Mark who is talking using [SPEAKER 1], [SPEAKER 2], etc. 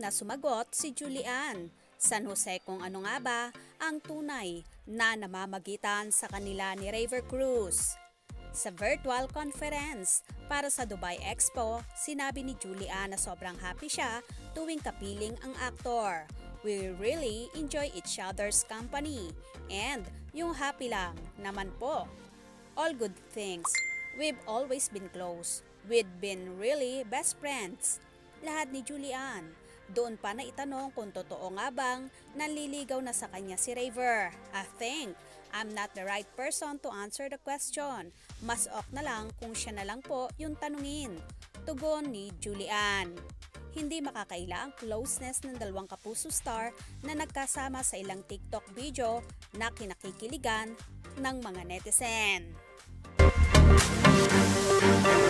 [SPEAKER 1] na sumagot si Julian. San Jose kung ano nga ba ang tunay na namamagitan sa kanila ni Rayver Cruz. Sa virtual conference para sa Dubai Expo, sinabi ni Julian na sobrang happy siya tuwing kapiling ang aktor. We really enjoy each other's company and yung happy lang naman po. All good things. We've always been close. We've been really best friends. Lahat ni Julian. Doon pa na itanong kung totoo nga bang nanliligaw na sa kanya si Rayver. I think I'm not the right person to answer the question. Mas ok na lang kung siya na lang po yung tanungin. Tugon ni Julian. Hindi makakaila ang closeness ng dalawang kapuso star na nagkasama sa ilang TikTok video na kinakikiligan ng mga netizen.